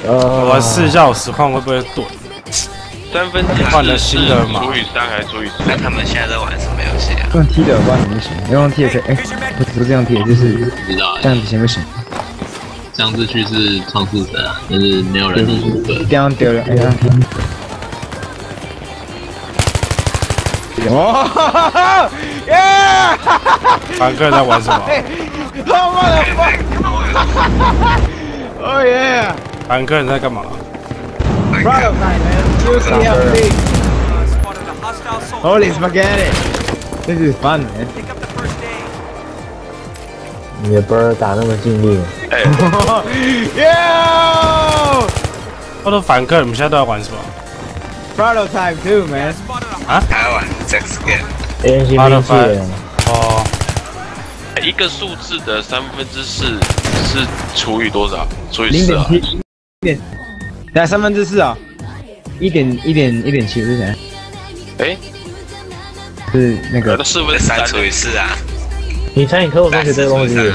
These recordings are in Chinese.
我试一下我实况会不会盾。 3分之换了新的码。 除以3还是除以4？ 那他们现在在玩什么游戏啊？ 用 T 的我不知道行不行，用 T 的可以，不是用 T 的，就是不知道这样子行不行？ 上次去是创世神啊，但是没有人入部分。 这样丢了，哎呀！哇耶！ 凡哥在玩什么？ 他妈的！Oh yeah！ 凡哥你在干嘛 Prototype man, UCLC. Holy spaghetti! This is fun man. 你的 bird 打那么尽力。 Yo! 我说凡哥，你们现在都在玩什么 Prototype too man. 啊？ 还玩 Sex Game。 A N C 兵器人。 哦， 一个数字的4/3是除以多少？除以4啊 ？0.7，来4/3啊，1.7是谁？ 哎， 是那个 4/3除以4啊。 你餐饮课我都学这个东西。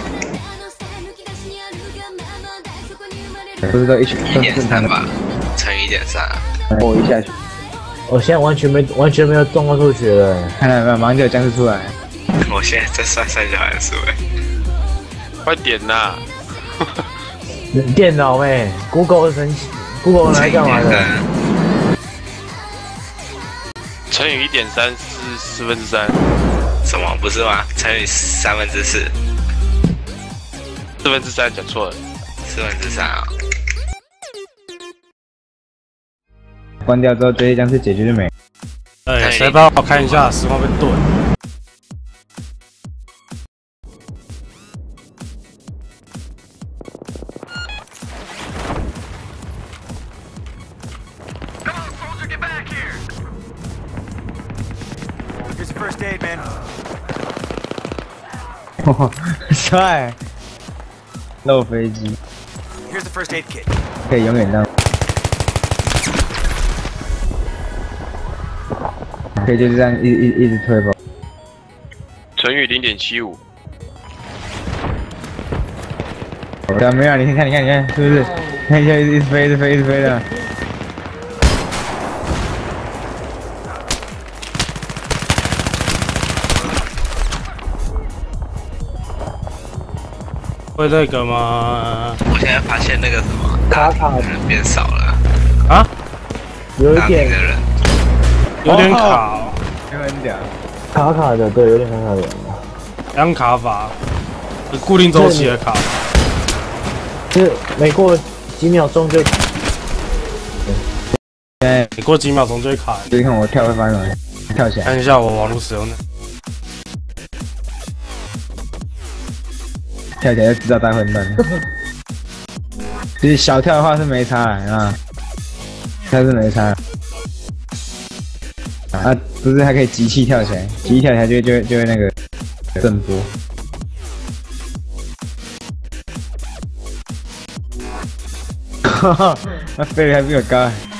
不是都一起 1.3吧？乘以1.3。 我一下去。 我现在完全没有动过数学了。 看到没有？马上就有僵尸出来。 我现在在算三角函数哎。 快点呐！ 电脑妹 ，Google 神奇 ，Google 来干嘛的？ 乘以1.3是3/4。 什么？不是吗？乘以4/3。 4/3讲错了。 4/3啊。 关掉之后，这些僵尸解决就没。 哎，谁帮我看一下实况被盾？ 帅！漏飞机。可以永远这样。可以就是这样一直推吧。 乘以0.75。 对啊，没有，你看，是不是？看一下，一直飞的。 会那个吗？ 我现在发现那个什么卡人变少了啊？ 有一点的人有点卡， 有点屌。 卡的，对，有点卡的。 两卡法，固定周期的卡。 就是每过几秒钟就。 你过几秒钟就会卡。 你看我跳会发生什么？跳起来。 看一下我网络使用的。 跳起来就知道带混乱。其实小跳的话是没差啊，它是没差。啊，不是还可以集气跳起来，集气跳起来就会那个震波。哈哈，那飞得还比我高。